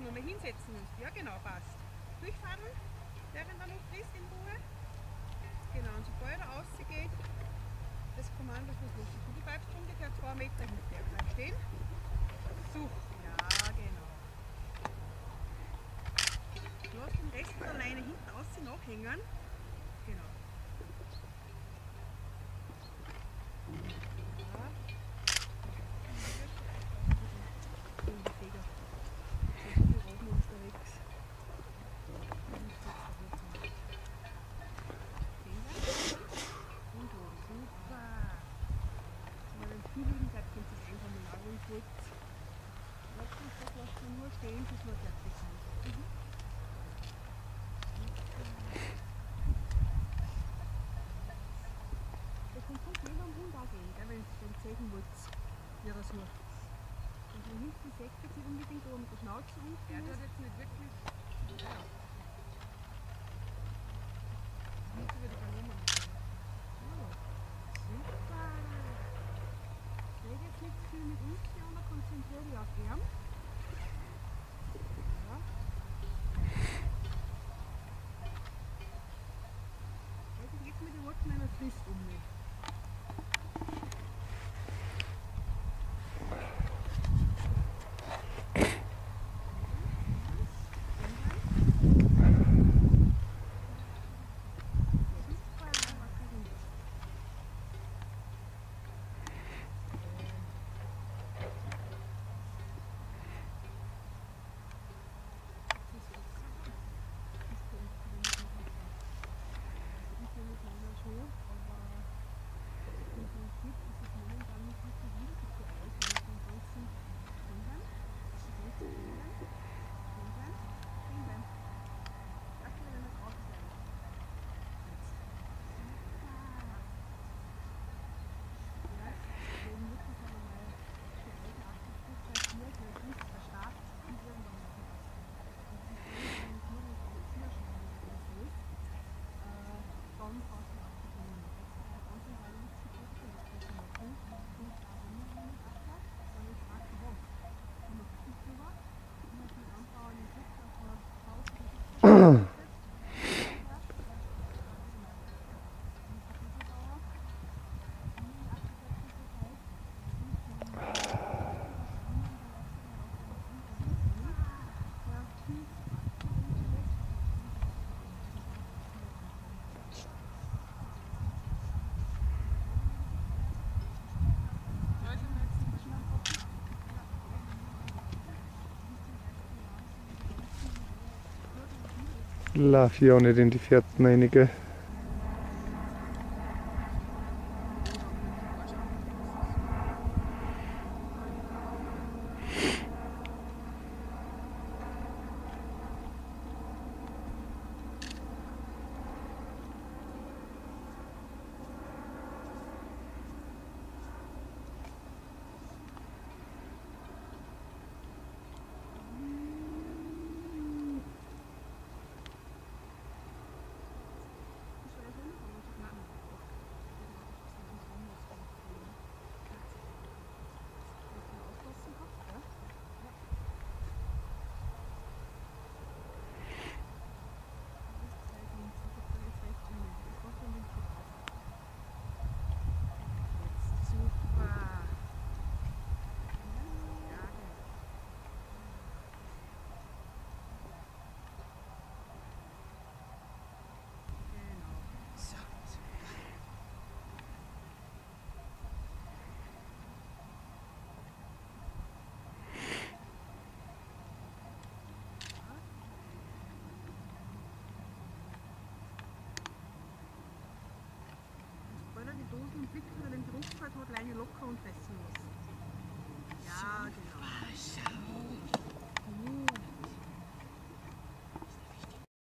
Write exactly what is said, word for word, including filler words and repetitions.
noch mal hinsetzen müsst. Ja genau, passt. Durchfahren, während er noch frisst in Ruhe. Genau, und sobald er rausgeht, das Kommando ist los. Du bleibst ungefähr zwei Meter hinter dir. Bleib stehen. Such. Ja, genau. Lass den Rest der Leine hinten außen nachhängen. Genau. Ja. Die Feger. Sind so viel Robben unterwegs. Und oben. Super. Wenn man viel liegen bleibt, könnt ihr es einfach mal lang kurz. Das lasst man nur stehen, bis wir fertig sind. Mhm. Das kann fast neben am Hund auch gehen, wenn ihr den zeigen wollt, wie er sucht. Und von hinten sägt er sich unbedingt oben mit der Schnauze unten. Ja, das hat jetzt nicht wirklich. Ja. Nicht so wie die Ballone. Ja. Super. Red jetzt nicht zu viel mit uns, Jana, konzentriere dich auf ihn. Ja. Also jetzt mit den Worten einer Frist um mich. La Fiona identifierten einige. Dosen und Blick für den Druck hat, hat Leine locker und fest lassen. Ja, genau. Schau. Gut.